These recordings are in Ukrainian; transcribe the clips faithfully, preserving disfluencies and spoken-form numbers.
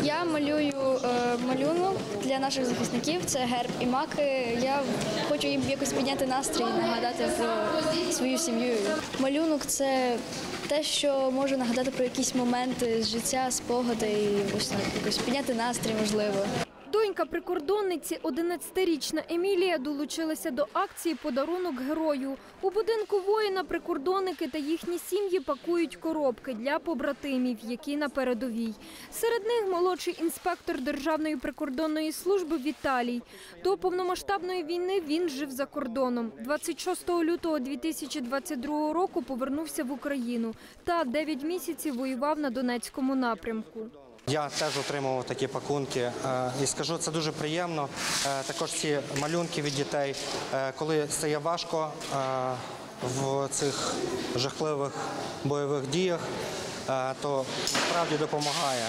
Я малюю е, малюнок для наших захисників, це герб і маки. Я хочу їм якось підняти настрій, нагадати про свою сім'ю. Малюнок – це те, що може нагадати про якісь моменти з життя, спогади і ось так, якось підняти настрій, можливо. Донька прикордонниці, одинадцятирічна Емілія, долучилася до акції «Подарунок герою». У будинку воїна прикордонники та їхні сім'ї пакують коробки для побратимів, які на передовій. Серед них молодший інспектор Державної прикордонної служби Віталій. До повномасштабної війни він жив за кордоном. двадцять шостого лютого дві тисячі двадцять другого року повернувся в Україну та дев'ять місяців воював на Донецькому напрямку. Я теж отримував такі пакунки і скажу, це дуже приємно. Також ці малюнки від дітей, коли стає важко в цих жахливих бойових діях, то справді допомагає.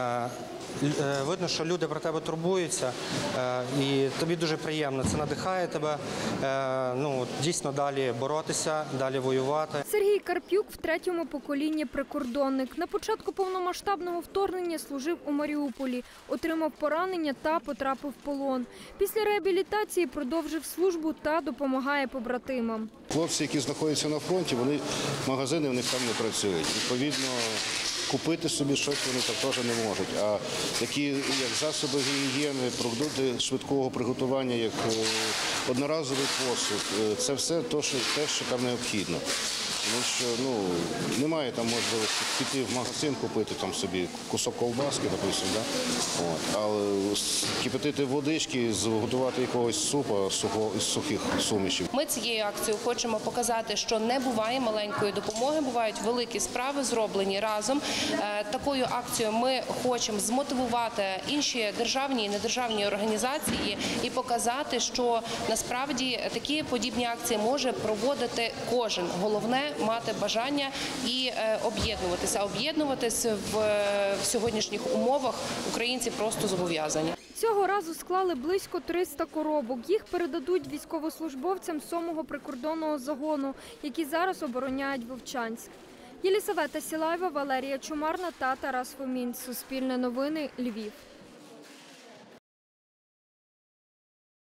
Видно, що люди про тебе турбуються, і тобі дуже приємно. Це надихає тебе, ну, дійсно далі боротися, далі воювати. Сергій Карпюк в третьому поколінні прикордонник. На початку повномасштабного вторгнення служив у Маріуполі, отримав поранення та потрапив в полон. Після реабілітації продовжив службу та допомагає побратимам. Хлопці, які знаходяться на фронті, вони магазини в них там не працюють. Відповідно, купити собі щось вони також не можуть. А такі, як засоби гігієни, продукти швидкого приготування, як одноразовий посуд, це все те, що, те, що там необхідно. Тому що ну, немає там можливості піти в магазин, купити там собі кусок ковбаски, допустим, да? От. Але кипятити водички, зготувати якогось супа сухо, із сухих сумішів. Ми цією акцією хочемо показати, що не буває маленької допомоги, бувають великі справи, зроблені разом. Такою акцією ми хочемо змотивувати інші державні і недержавні організації і показати, що насправді такі подібні акції може проводити кожен. Головне – мати бажання і об'єднуватися. Об'єднуватися в сьогоднішніх умовах українці просто зобов'язані. Цього разу склали близько триста коробок. Їх передадуть військовослужбовцям сьомого прикордонного загону, які зараз обороняють Вовчанськ. Єлісавета Сілаєва, Валерія Чумарна та Тарас Фомін. Суспільне новини, Львів.